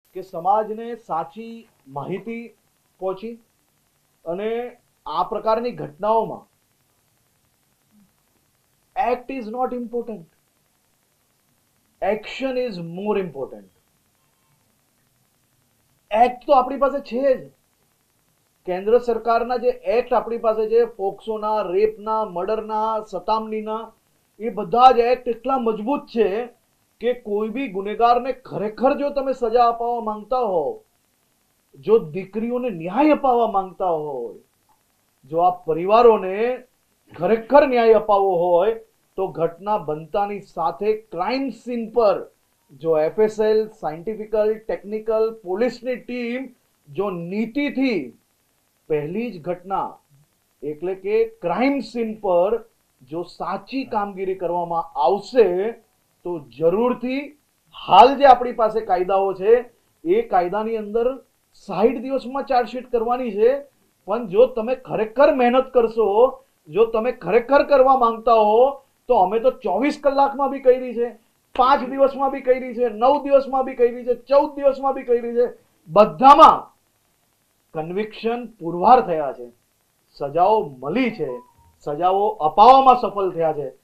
કે સમાજને સાચી માહિતી પહોંચી અને આ પ્રકારની ઘટનાઓમાં act is not important, action is more important. Act તો આપણી પાસે છે જ. કેન્દ્ર સરકારના જે એક્ટ આપણી પાસે છે, પોક્સોના, રેપના, મર્ડરના, સતામણીના, એ બધા જ એક્ટ એટલા મજબૂત છે કે કોઈ બી ગુનેગારને ખરેખર જો તમે સજા અપાવવા માંગતા હો, જો દીકરીઓને ન્યાય અપાવવા માંગતા હોય, જો આ પરિવારોને ખરેખર ન્યાય અપાવવો હોય, તો ઘટના બનતાની સાથે ક્રાઇમ સીન પર જો એફએસએલ, સાયન્ટિફિકલ, ટેકનિકલ, પોલીસની ટીમ જો નીતિથી પહેલી જ ઘટના એટલે કે ક્રાઇમ સીન પર જો સાચી કામગીરી કરવામાં આવશે તો જરૂરથી હાલ જે આપણી પાસે કાયદાઓ છે એ કાયદાની અંદર 60 દિવસમાં ચાર્જશીટ કરવાની છે. પણ જો તમે ખરેખર મહેનત કરશો, જો તમે ખરેખર કરવા માંગતા હો, તો અમે તો 24 કલાકમાં બી કરી છે, 5 દિવસમાં બી કરી છે, 9 દિવસમાં બી કરી છે, 14 દિવસમાં બી કરી છે. બધામાં કન્વિક્શન પુરવાર થયા છે, સજાઓ મળી છે, સજાઓ અપાવવામાં સફળ થયા છે.